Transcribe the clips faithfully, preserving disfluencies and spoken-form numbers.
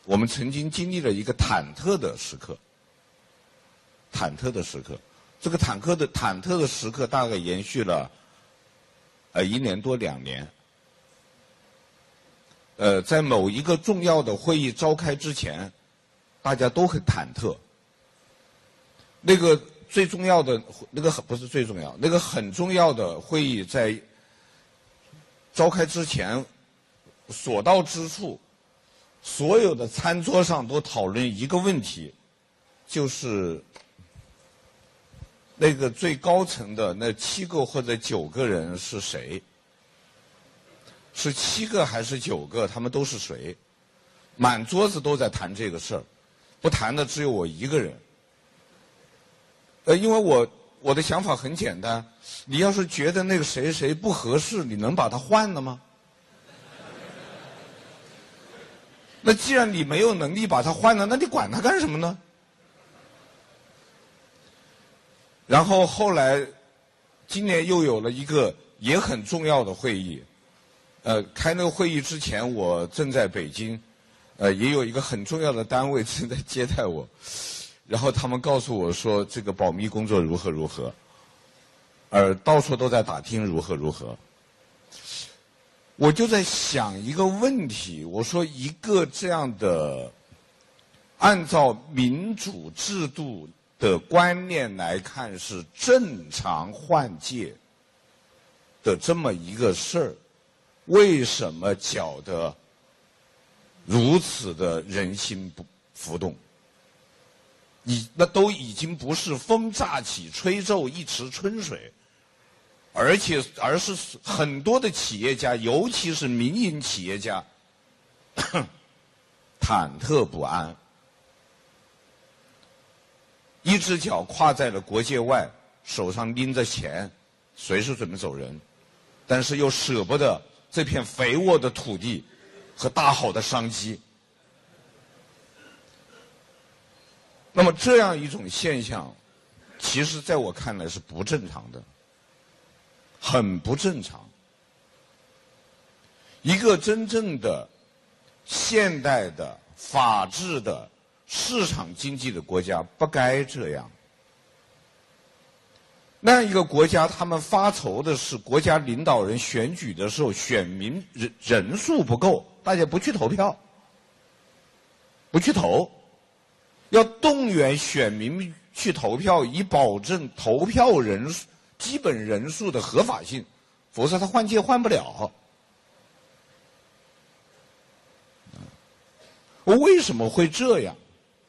我们曾经经历了一个忐忑的时刻，忐忑的时刻，这个忐忑的忐忑的时刻大概延续了呃一年多两年。呃，在某一个重要的会议召开之前，大家都很忐忑。那个最重要的那个不是最重要，那个很重要的会议在召开之前，所到之处，所有的餐桌上都讨论一个问题，就是那个最高层的那七个或者九个人是谁？是七个还是九个？他们都是谁？满桌子都在谈这个事儿，不谈的只有我一个人。呃，因为我我的想法很简单，你要是觉得那个谁谁不合适，你能把他换了吗？那既然你没有能力把他换了，那你管他干什么呢？然后后来，今年又有了一个也很重要的会议。呃，开那个会议之前，我正在北京，呃，也有一个很重要的单位正在接待我，然后他们告诉我说这个保密工作如何如何，呃，到处都在打听如何如何。我就在想一个问题，我说一个这样的按照民主制度的观念来看是正常换届的这么一个事儿，为什么搅得如此的人心不浮动？已那都已经不是风乍起吹皱一池春水，而且而是很多的企业家，尤其是民营企业家，忐忑不安，一只脚跨在了国界外，手上拎着钱，随时准备走人，但是又舍不得这片肥沃的土地和大好的商机。那么这样一种现象，其实在我看来是不正常的，很不正常。一个真正的现代的法治的市场经济的国家不该这样。那样一个国家，他们发愁的是国家领导人选举的时候选民人人数不够，大家不去投票，不去投，要动员选民去投票，以保证投票人数基本人数的合法性，否则他换届换不了。为什么会这样？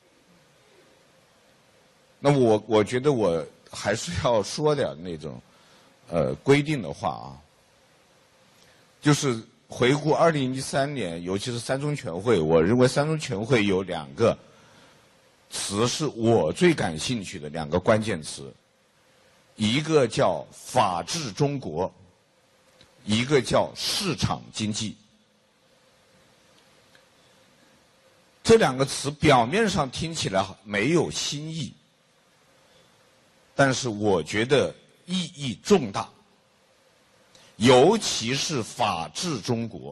那我我觉得我还是要说点那种呃规定的话啊，就是回顾二零一三年，尤其是三中全会，我认为三中全会有两个词是我最感兴趣的两个关键词，一个叫法治中国，一个叫市场经济。这两个词表面上听起来没有新意，但是我觉得意义重大，尤其是法治中国。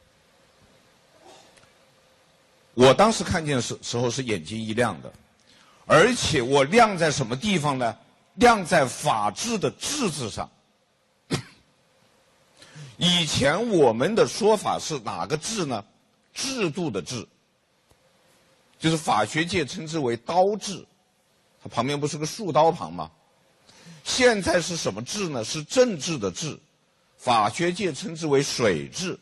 我当时看见的时时候是眼睛一亮的，而且我亮在什么地方呢？亮在法治的治字上。以前我们的说法是哪个治呢？制度的治，就是法学界称之为刀治，它旁边不是个竖刀旁吗？现在是什么治呢？是政治的治，法学界称之为水治。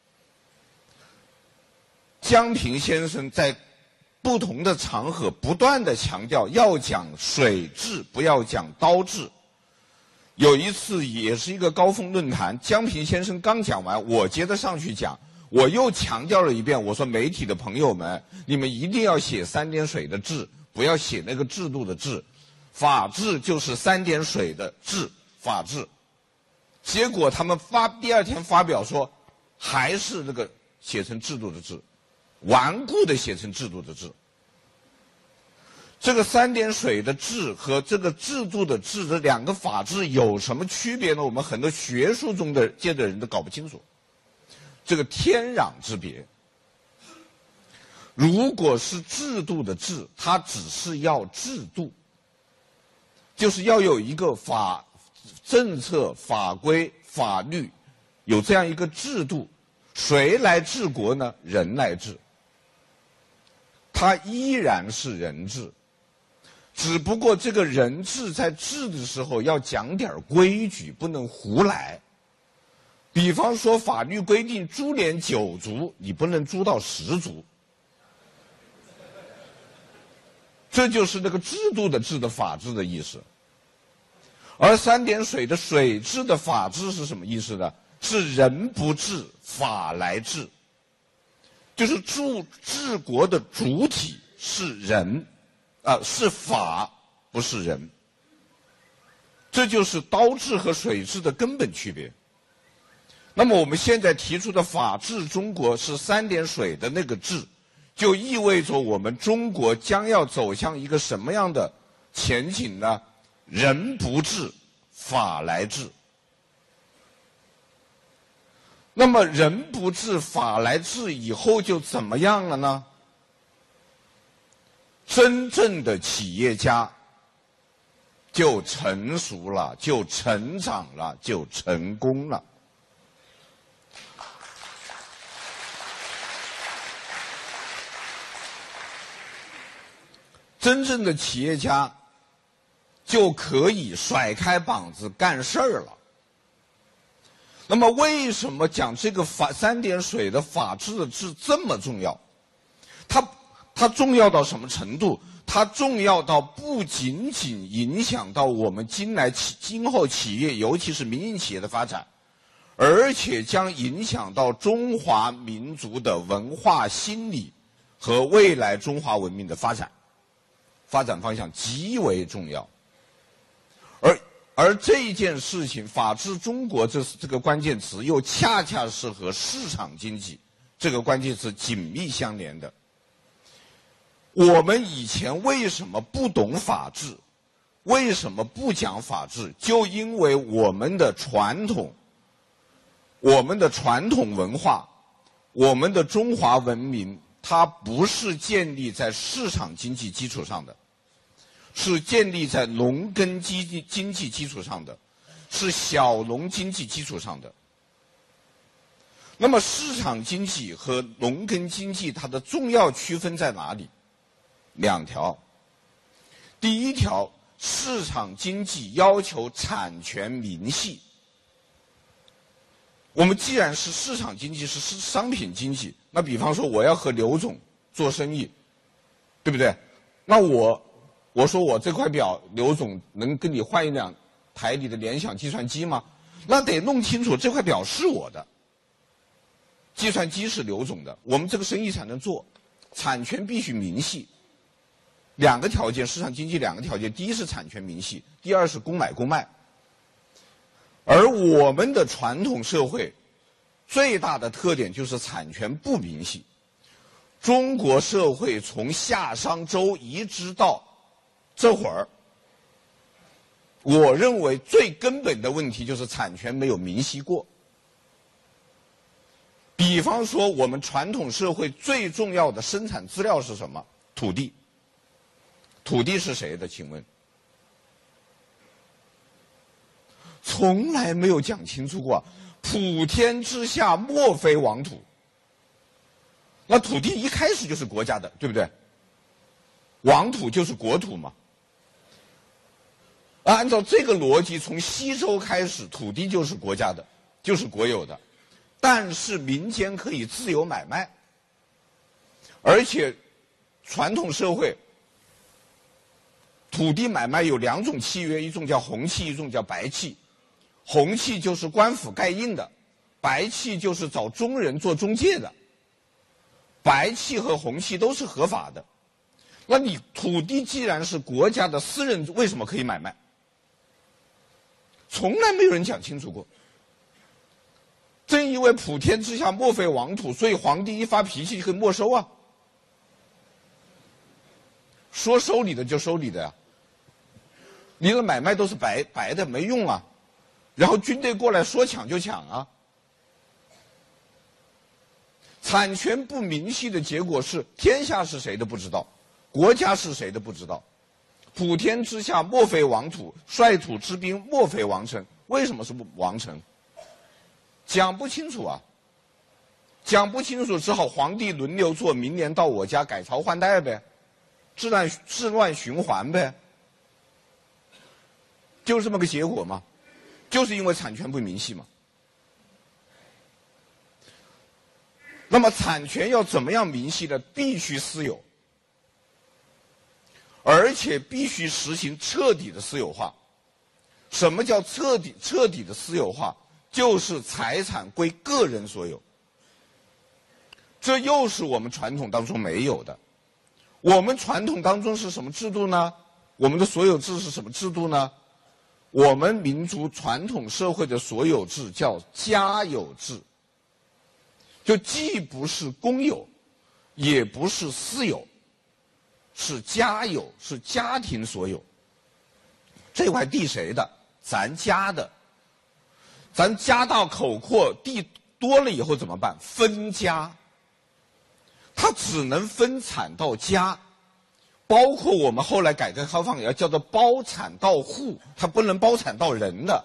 江平先生在不同的场合不断地强调要讲水治，不要讲刀治。有一次也是一个高峰论坛，江平先生刚讲完，我接着上去讲，我又强调了一遍，我说媒体的朋友们，你们一定要写三点水的治，不要写那个制度的治。法治就是三点水的治，法治。结果他们发第二天发表说，还是那个写成制度的治，顽固的写成制度的治。这个三点水的治和这个制度的治这两个法治有什么区别呢？我们很多学术中的界的人都搞不清楚，这个天壤之别。 如果是制度的制，它只是要制度，就是要有一个法政策、法规、法律，有这样一个制度。谁来治国呢？人来治。它依然是人治，只不过这个人治在治的时候要讲点规矩，不能胡来。比方说，法律规定株连九族，你不能株到十族。这就是那个制度的治的法治的意思。而三点水的水治的法治是什么意思呢？是人不治，法来治。就是治治国的主体是人，啊、呃，是法，不是人。这就是刀治和水治的根本区别。那么我们现在提出的法治中国是三点水的那个治，就意味着我们中国将要走向一个什么样的前景呢？人不治，法来治。那么人不治，法来治以后就怎么样了呢？真正的企业家就成熟了，就成长了，就成功了。真正的企业家就可以甩开膀子干事儿了。那么，为什么讲这个法三点水的法治的治这么重要？它它重要到什么程度？它重要到不仅仅影响到我们今来企今后企业，尤其是民营企业的发展，而且将影响到中华民族的文化心理和未来中华文明的发展。发展方向极为重要，而而这一件事情，法治中国这这个关键词又恰恰是和市场经济这个关键词紧密相连的。我们以前为什么不懂法治？为什么不讲法治？就因为我们的传统，我们的传统文化，我们的中华文明，它不是建立在市场经济基础上的。是建立在农耕经济经济基础上的，是小农经济基础上的。那么市场经济和农耕经济它的重要区分在哪里？两条。第一条，市场经济要求产权明细。我们既然是市场经济，是商品经济，那比方说我要和刘总做生意，对不对？那我我说我这块表，刘总能跟你换一辆台里的联想计算机吗？那得弄清楚这块表是我的，计算机是刘总的，我们这个生意才能做，产权必须明细。两个条件，市场经济两个条件，第一是产权明细，第二是公买公卖。而我们的传统社会最大的特点就是产权不明细。中国社会从夏商周一直到这会儿，我认为最根本的问题就是产权没有明晰过。比方说，我们传统社会最重要的生产资料是什么？土地。土地是谁的？请问，从来没有讲清楚过。普天之下，莫非王土。那土地一开始就是国家的，对不对？王土就是国土嘛。按照这个逻辑，从西周开始，土地就是国家的，就是国有的。但是民间可以自由买卖，而且传统社会土地买卖有两种契约，一种叫红契，一种叫白契。红契就是官府盖印的，白契就是找中人做中介的。白契和红契都是合法的。那你土地既然是国家的，私人为什么可以买卖？从来没有人讲清楚过。正因为普天之下莫非王土，所以皇帝一发脾气就可以没收啊。说收你的就收你的呀、啊，你的买卖都是白白的，没用啊。然后军队过来说抢就抢啊。 产权不明晰的结果是，天下是谁的不知道，国家是谁的不知道。普天之下莫非王土，率土之滨莫非王臣。为什么是王臣？讲不清楚啊，讲不清楚，只好皇帝轮流做，明年到我家改朝换代呗，治乱治乱循环呗，就是这么个结果嘛，就是因为产权不明细嘛。那么产权要怎么样明细呢？必须私有，而且必须实行彻底的私有化。什么叫彻底彻底的私有化？就是财产归个人所有。这又是我们传统当中没有的。我们传统当中是什么制度呢？我们的所有制是什么制度呢？我们民族传统社会的所有制叫家有制，就既不是公有，也不是私有，是家有，是家庭所有。这块地谁的？咱家的。咱家大口阔，地多了以后怎么办？分家。它只能分产到家，包括我们后来改革开放也要叫做包产到户，它不能包产到人的。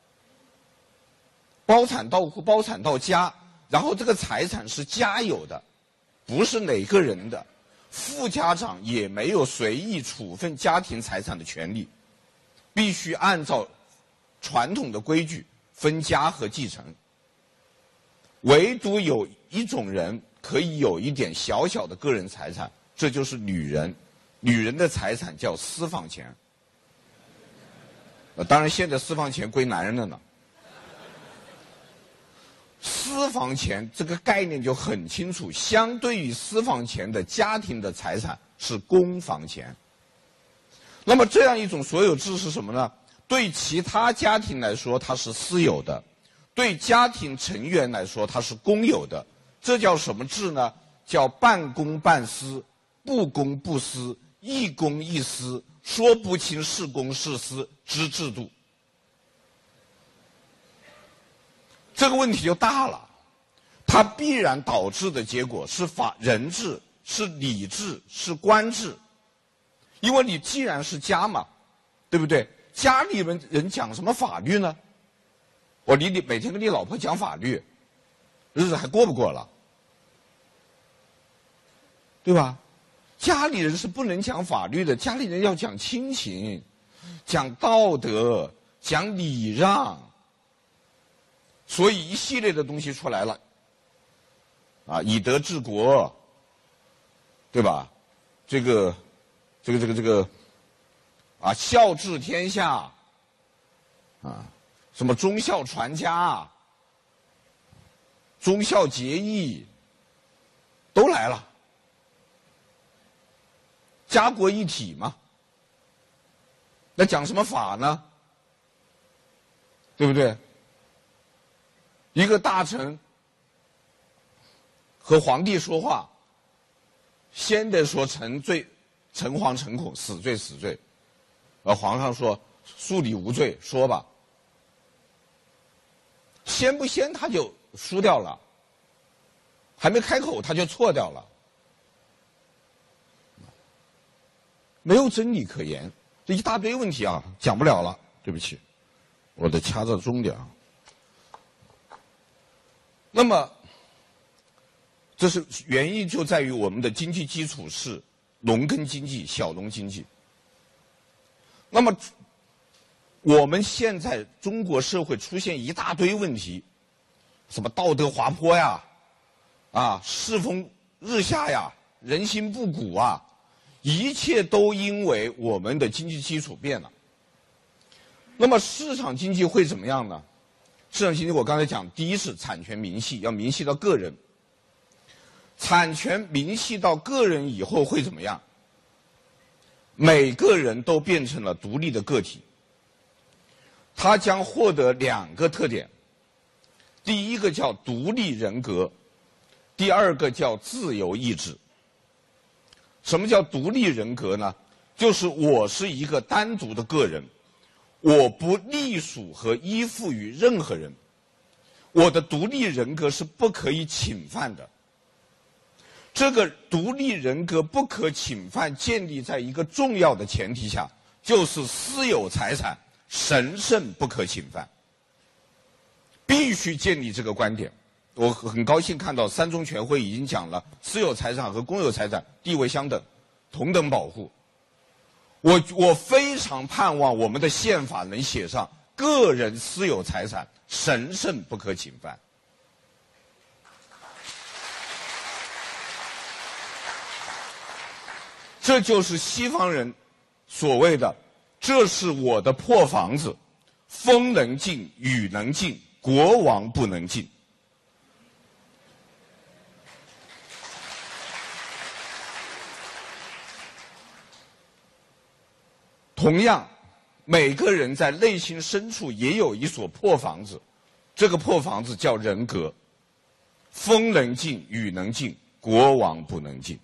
包产到户，包产到家，然后这个财产是家有的，不是哪个人的。副家长也没有随意处分家庭财产的权利，必须按照传统的规矩分家和继承。唯独有一种人可以有一点小小的个人财产，这就是女人。女人的财产叫私房钱。呃，当然现在私房钱归男人的呢。私房钱这个概念就很清楚，相对于私房钱的家庭的财产是公房钱。那么这样一种所有制是什么呢？对其他家庭来说它是私有的，对家庭成员来说它是公有的。这叫什么制呢？叫半公半私，不公不私，一公一私，说不清是公是私之制度。这个问题就大了，它必然导致的结果是法人治，是礼治，是官治。因为你既然是家嘛，对不对？家里人人讲什么法律呢？我你你每天跟你老婆讲法律，日子还过不过了？对吧？家里人是不能讲法律的，家里人要讲亲情，讲道德，讲礼让。所以一系列的东西出来了，啊，以德治国，对吧？这个，这个，这个，这个，啊，孝治天下，啊，什么忠孝传家，忠孝节义，都来了，家国一体嘛。那讲什么法呢？对不对？一个大臣和皇帝说话，先得说臣罪，诚惶诚恐，死罪死罪。而皇上说恕你无罪，说吧。先不先他就输掉了，还没开口他就错掉了，没有真理可言。这一大堆问题啊，讲不了了，对不起，我得掐着钟点啊。那么，这是原因就在于我们的经济基础是农耕经济、小农经济。那么，我们现在中国社会出现一大堆问题，什么道德滑坡呀，啊，世风日下呀，人心不古啊，一切都因为我们的经济基础变了。那么市场经济会怎么样呢？市场经济我刚才讲，第一是产权明细，要明细到个人。产权明细到个人以后会怎么样？每个人都变成了独立的个体，他将获得两个特点：第一个叫独立人格，第二个叫自由意志。什么叫独立人格呢？就是我是一个单独的个人，我不隶属和依附于任何人，我的独立人格是不可以侵犯的。 这个独立人格不可侵犯建立在一个重要的前提下，就是私有财产神圣不可侵犯，必须建立这个观点。我很高兴看到三中全会已经讲了，私有财产和公有财产地位相等，同等保护。我我非常盼望我们的宪法能写上个人私有财产神圣不可侵犯。这就是西方人所谓的“这是我的破房子，风能进，雨能进，国王不能进”。同样，每个人在内心深处也有一所破房子，这个破房子叫人格。风能进，雨能进，国王不能进。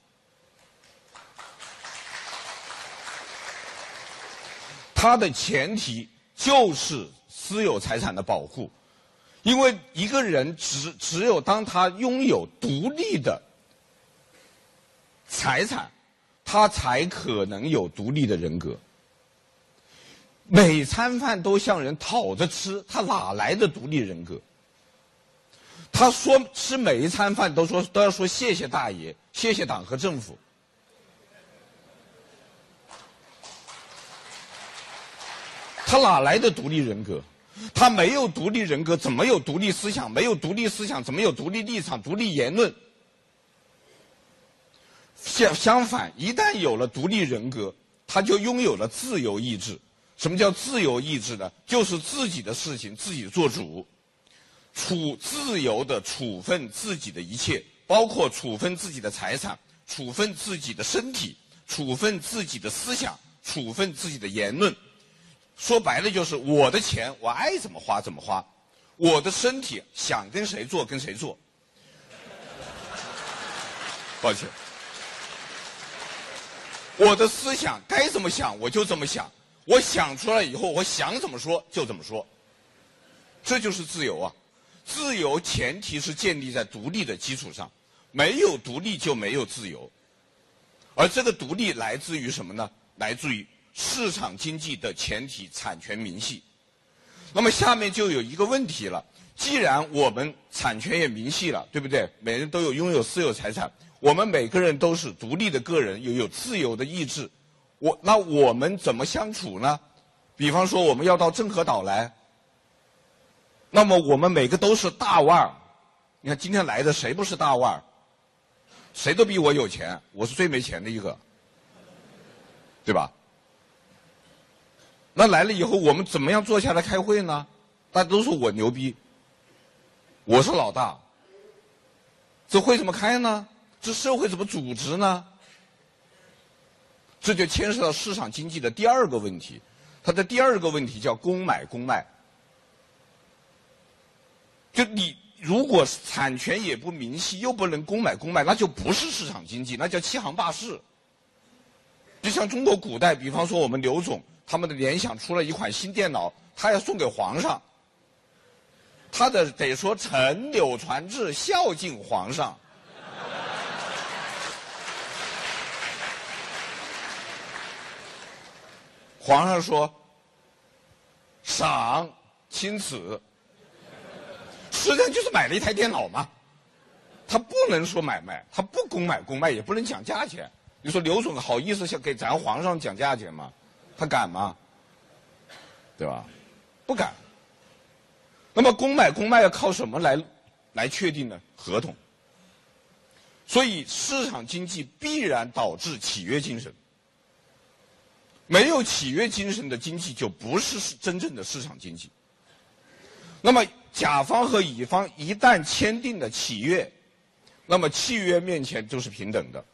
它的前提就是私有财产的保护，因为一个人只只有当他拥有独立的财产，他才可能有独立的人格。每餐饭都向人讨着吃，他哪来的独立人格？他说吃每一餐饭都说都要说谢谢大爷，谢谢党和政府。他哪来的独立人格？他没有独立人格，怎么有独立思想？没有独立思想，怎么有独立立场、独立言论？相相反，一旦有了独立人格，他就拥有了自由意志。什么叫自由意志呢？就是自己的事情自己做主，处自由的处分自己的一切，包括处分自己的财产，处分自己的身体，处分自己的思想，处分自己的言论。说白了就是我的钱我爱怎么花怎么花，我的身体想跟谁做跟谁做。抱歉，我的思想该怎么想我就这么想，我想出来以后我想怎么说就怎么说，这就是自由啊。自由前提是建立在独立的基础上，没有独立就没有自由。而这个独立来自于什么呢？来自于市场经济的前提产权明细。那么下面就有一个问题了，既然我们产权也明细了，对不对？每人都有拥有私有财产，我们每个人都是独立的个人，又有自由的意志，我那我们怎么相处呢？比方说我们要到郑和岛来，那么我们每个都是大腕儿，你看今天来的谁不是大腕儿？谁都比我有钱，我是最没钱的一个，对吧？那来了以后，我们怎么样坐下来开会呢？大家都说我牛逼，我是老大，这会怎么开呢？这社会怎么组织呢？这就牵涉到市场经济的第二个问题，它的第二个问题叫公买公卖。就你如果产权也不明细，又不能公买公卖，那就不是市场经济，那叫欺行霸市。就像中国古代，比方说我们刘总他们的联想出了一款新电脑，他要送给皇上，他的得说承柳传志，孝敬皇上。皇上说赏钦此，实际上就是买了一台电脑嘛。他不能说买卖，他不公买公卖，也不能讲价钱。你说刘总好意思想给咱皇上讲价钱吗？他敢吗？对吧？不敢。那么公买公卖要靠什么来来确定呢？合同。所以市场经济必然导致契约精神。没有契约精神的经济就不是真正的市场经济。那么甲方和乙方一旦签订了契约，那么契约面前就是平等的。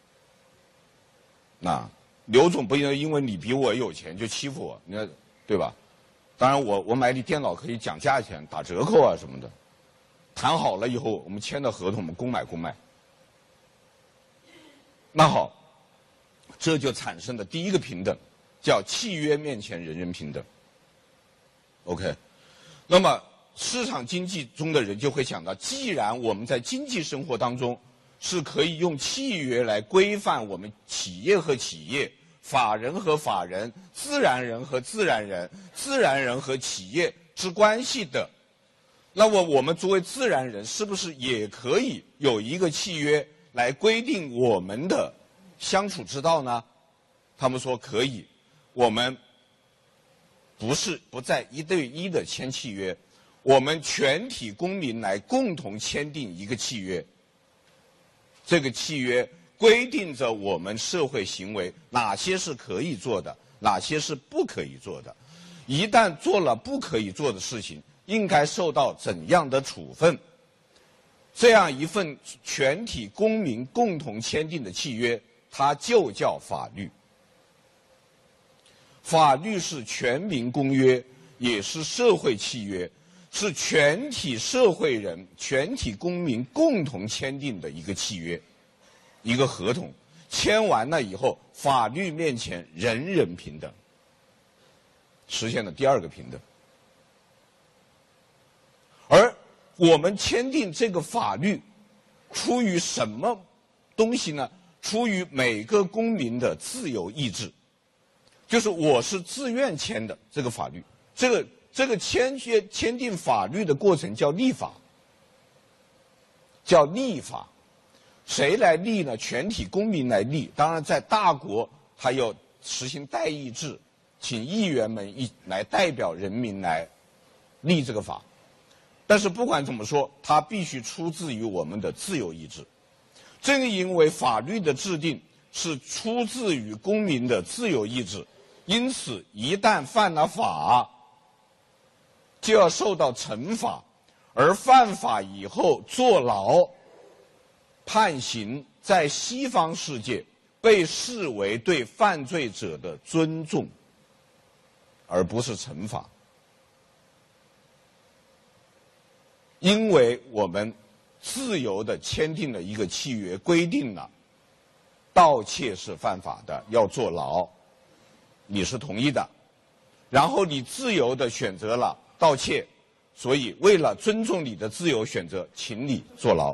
那刘总不能因为你比我有钱就欺负我，你看对吧？当然我我买你电脑可以讲价钱、打折扣啊什么的，谈好了以后我们签的合同，我们公买公卖。那好，这就产生的第一个平等，叫契约面前人人平等。OK， 那么市场经济中的人就会想到，既然我们在经济生活当中是可以用契约来规范我们企业和企业、法人和法人、自然人和自然人、自然人和企业之关系的。那么我们作为自然人，是不是也可以有一个契约来规定我们的相处之道呢？他们说可以，我们不是不再一对一的签契约，我们全体公民来共同签订一个契约。这个契约规定着我们社会行为哪些是可以做的，哪些是不可以做的。一旦做了不可以做的事情，应该受到怎样的处分？这样一份全体公民共同签订的契约，它就叫法律。法律是全民公约，也是社会契约，是全体社会人、全体公民共同签订的一个契约，一个合同。签完了以后，法律面前人人平等，实现了第二个平等。而我们签订这个法律，出于什么东西呢？出于每个公民的自由意志，就是我是自愿签的这个法律。这个这个签约签订法律的过程叫立法，叫立法。谁来立呢？全体公民来立。当然，在大国还有实行代议制，请议员们一来代表人民来立这个法。但是不管怎么说，它必须出自于我们的自由意志。正因为法律的制定是出自于公民的自由意志，因此一旦犯了法，就要受到惩罚，而犯法以后坐牢、判刑，在西方世界被视为对犯罪者的尊重，而不是惩罚。因为我们自由地签订了一个契约，规定了盗窃是犯法的，要坐牢，你是同意的，然后你自由地选择了盗窃，所以为了尊重你的自由选择，请你坐牢。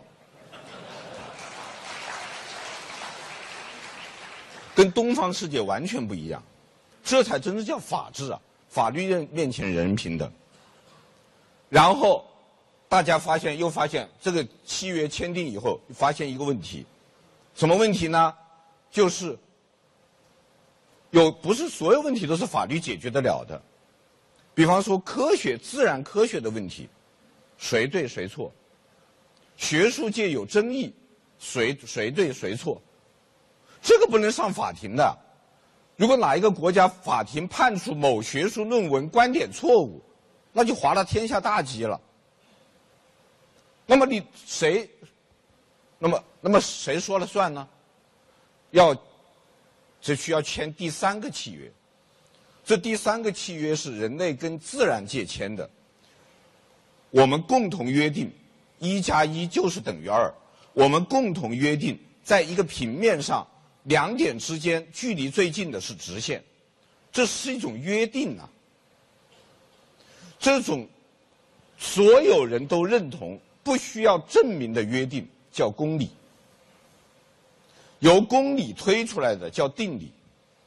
跟东方世界完全不一样，这才真正叫法治啊！法律面前人人平等。然后大家发现，又发现这个契约签订以后，发现一个问题，什么问题呢？就是有不是所有问题都是法律解决得了的。比方说科学、自然科学的问题，谁对谁错？学术界有争议，谁谁对谁错？这个不能上法庭的。如果哪一个国家法庭判处某学术论文观点错误，那就划了天下大稽了。那么你谁，那么那么谁说了算呢？要，这需要签第三个契约。这第三个契约是人类跟自然界签的。我们共同约定，一加一就是等于二。我们共同约定，在一个平面上，两点之间距离最近的是直线，这是一种约定啊。这种所有人都认同，不需要证明的约定叫公理，由公理推出来的叫定理，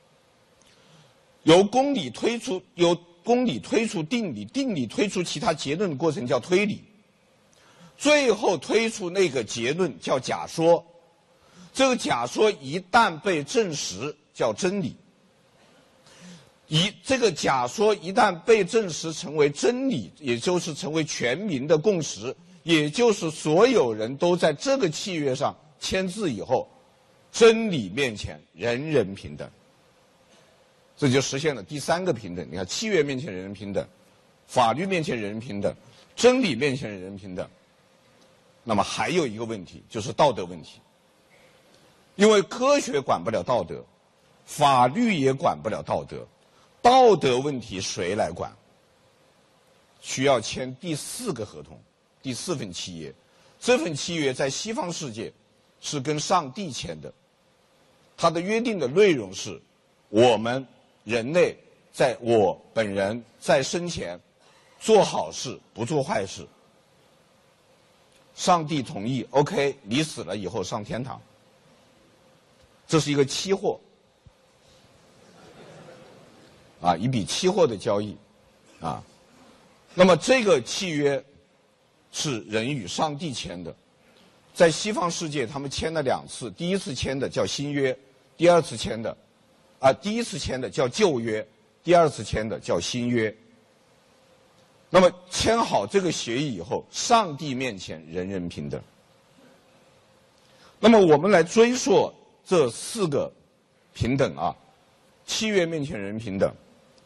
由公理推出由公理推出定理，定理推出其他结论的过程叫推理，最后推出那个结论叫假说，这个假说一旦被证实叫真理，一这个假说一旦被证实成为真理，也就是成为全民的共识，也就是所有人都在这个契约上签字以后，真理面前人人平等，这就实现了第三个平等。你看，契约面前人人平等，法律面前人人平等，真理面前人人平等。那么还有一个问题，就是道德问题。因为科学管不了道德，法律也管不了道德，道德问题谁来管？需要签第四个合同，第四份契约。这份契约在西方世界是跟上帝签的，它的约定的内容是：我们人类在我本人在生前做好事不做坏事， 上帝同意 ，OK， 你死了以后上天堂。这是一个期货，啊，一笔期货的交易，啊，那么这个契约是人与上帝签的，在西方世界他们签了两次，第一次签的叫新约，第二次签的，啊，第一次签的叫旧约，第二次签的叫新约。那么签好这个协议以后，上帝面前人人平等。那么我们来追溯这四个平等啊，契约面前人人平等，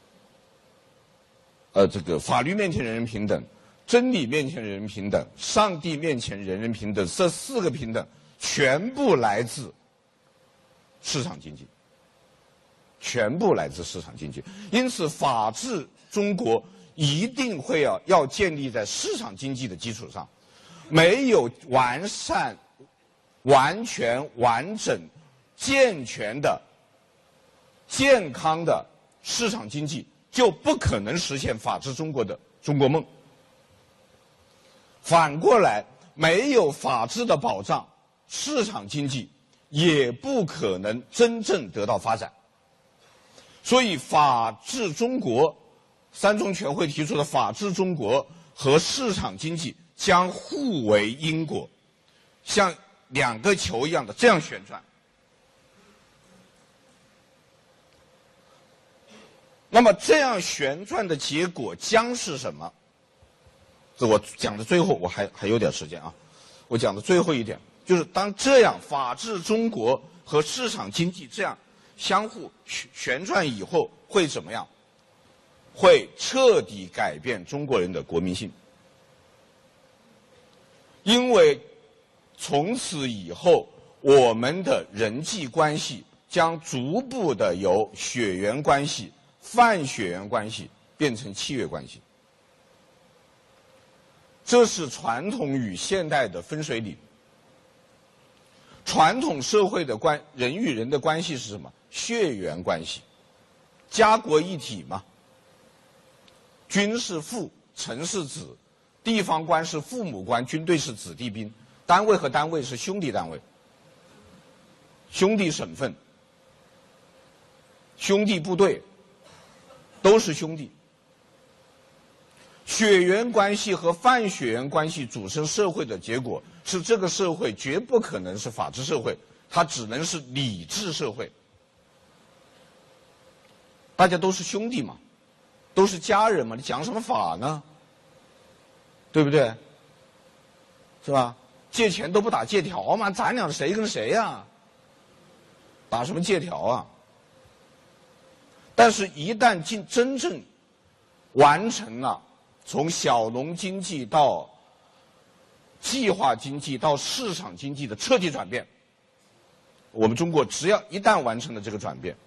呃，这个法律面前人人平等，真理面前人人平等，上帝面前人人平等，这四个平等全部来自市场经济，全部来自市场经济。因此，法治中国一定会要要建立在市场经济的基础上，没有完善、完全、完整、健全的、健康的市场经济，就不可能实现法治中国的中国梦。反过来，没有法治的保障，市场经济也不可能真正得到发展。所以，法治中国，三中全会提出的法治中国和市场经济将互为因果，像两个球一样的这样旋转。那么这样旋转的结果将是什么？这我讲的最后，我还还有点时间啊。我讲的最后一点就是，当这样法治中国和市场经济这样相互旋转以后，会怎么样？会彻底改变中国人的国民性。因为从此以后，我们的人际关系将逐步的由血缘关系、泛血缘关系变成契约关系。这是传统与现代的分水岭。传统社会的关人与人的关系是什么？血缘关系，家国一体嘛。君是父，臣是子，地方官是父母官，军队是子弟兵，单位和单位是兄弟单位，兄弟省份，兄弟部队，都是兄弟。血缘关系和泛血缘关系组成社会的结果，是这个社会绝不可能是法治社会，它只能是理智社会。大家都是兄弟嘛，都是家人嘛，你讲什么法呢？对不对？是吧？借钱都不打借条嘛，咱俩谁跟谁呀、啊？打什么借条啊？但是，一旦进真正完成了从小农经济到计划经济到市场经济的彻底转变，我们中国只要一旦完成了这个转变，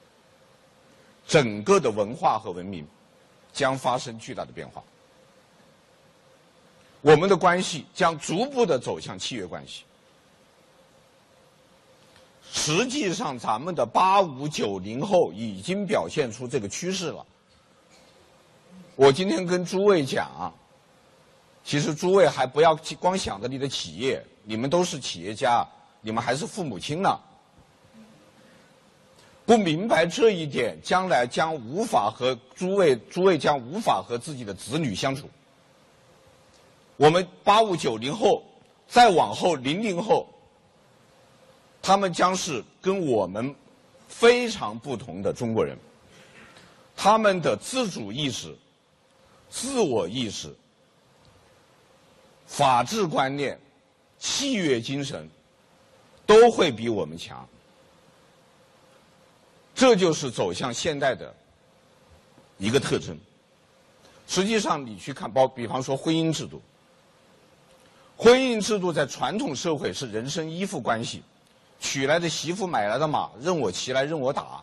整个的文化和文明将发生巨大的变化。我们的关系将逐步的走向契约关系。实际上，咱们的八五九零后已经表现出这个趋势了。我今天跟诸位讲，其实诸位还不要光想着你的企业，你们都是企业家，你们还是父母亲呢。不明白这一点，将来将无法和诸位诸位将无法和自己的子女相处。我们八五九零后，再往后零零后，他们将是跟我们非常不同的中国人。他们的自主意识、自我意识、法治观念、契约精神，都会比我们强。这就是走向现代的一个特征。实际上，你去看，包比方说婚姻制度，婚姻制度在传统社会是人身依附关系，娶来的媳妇买来的马，任我骑来任我打。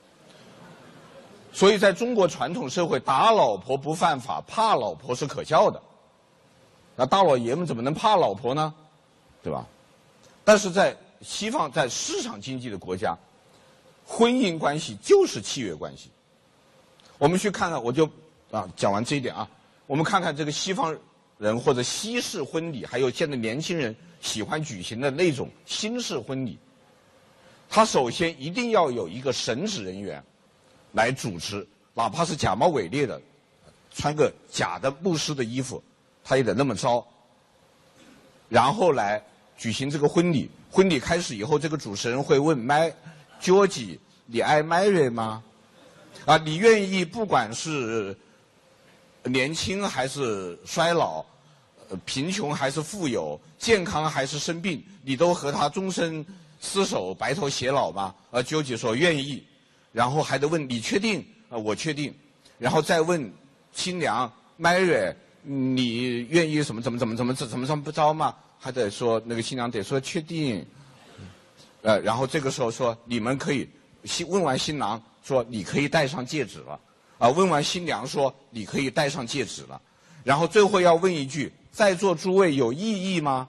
所以在中国传统社会，打老婆不犯法，怕老婆是可笑的。那大老爷们怎么能怕老婆呢？对吧？但是在西方，在市场经济的国家，婚姻关系就是契约关系。我们去看看，我就啊讲完这一点啊，我们看看这个西方人或者西式婚礼，还有现在年轻人喜欢举行的那种新式婚礼，他首先一定要有一个神职人员来主持，哪怕是假冒伪劣的，穿个假的牧师的衣服，他也得那么招，然后来举行这个婚礼。婚礼开始以后，这个主持人会问 ：“My George， 你爱 Mary 吗？啊，你愿意不管是年轻还是衰老，呃，贫穷还是富有，健康还是生病，你都和他终身厮守，白头偕老吗？”呃 ，George 说愿意，然后还得问你确定？啊，我确定，然后再问新娘 Mary， 你愿意什么怎么怎么怎么怎么怎么怎么不着吗？还得说那个新娘得说确定，呃，然后这个时候说你们可以，新问完新郎说你可以戴上戒指了，啊，问完新娘说你可以戴上戒指了，然后最后要问一句，在座诸位有异议吗？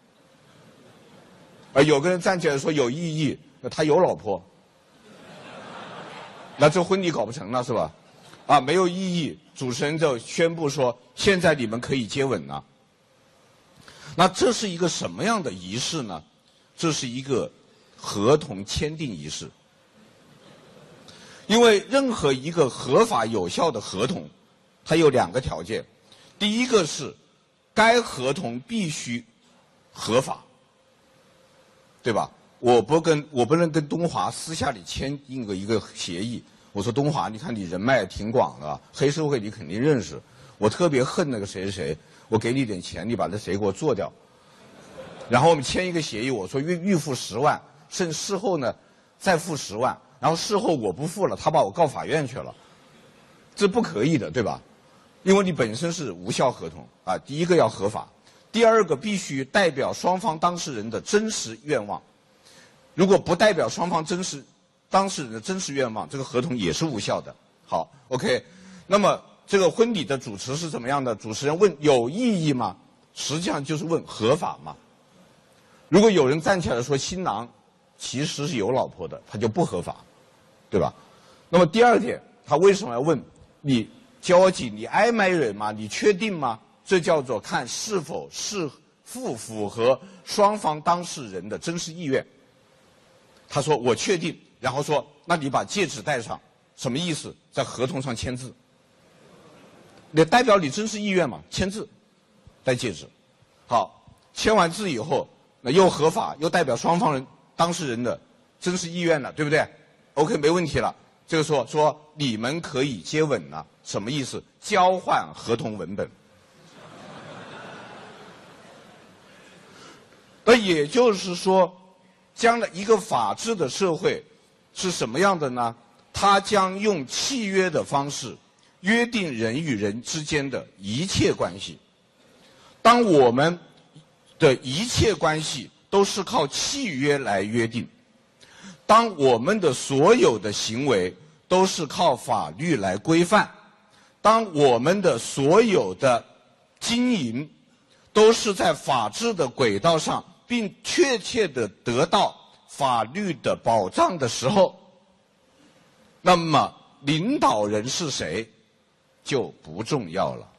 啊，有个人站起来说有异议，他有老婆，那这婚礼搞不成了是吧？啊，没有异议，主持人就宣布说现在你们可以接吻了。那这是一个什么样的仪式呢？这是一个合同签订仪式。因为任何一个合法有效的合同，它有两个条件。第一个是，该合同必须合法，对吧？我不跟我不能跟东华私下里签订个一个协议。我说东华，你看你人脉挺广的，黑社会你肯定认识。我特别恨那个谁谁谁，我给你点钱，你把那谁给我做掉。然后我们签一个协议，我说预预付十万，甚至事后呢再付十万，然后事后我不付了，他把我告法院去了，这不可以的，对吧？因为你本身是无效合同啊。第一个要合法，第二个必须代表双方当事人的真实愿望。如果不代表双方真实当事人的真实愿望，这个合同也是无效的。好 ，OK。那么这个婚礼的主持是怎么样的？主持人问有异议吗？实际上就是问合法吗？如果有人站起来说新郎其实是有老婆的，他就不合法，对吧？那么第二点，他为什么要问你交际你爱 Mary 吗？你确定吗？这叫做看是否是符符合双方当事人的真实意愿。他说我确定，然后说那你把戒指戴上，什么意思？在合同上签字，你代表你真实意愿嘛？签字，戴戒指。好，签完字以后，那又合法，又代表双方人当事人的真实意愿了，对不对 ？OK， 没问题了。这个说说你们可以接吻了，什么意思？交换合同文本。那也就是说，将来一个法治的社会是什么样的呢？它将用契约的方式约定人与人之间的一切关系。当我们的一切关系都是靠契约来约定，当我们的所有的行为都是靠法律来规范，当我们的所有的经营都是在法治的轨道上，并确切地得到法律的保障的时候，那么领导人是谁就不重要了。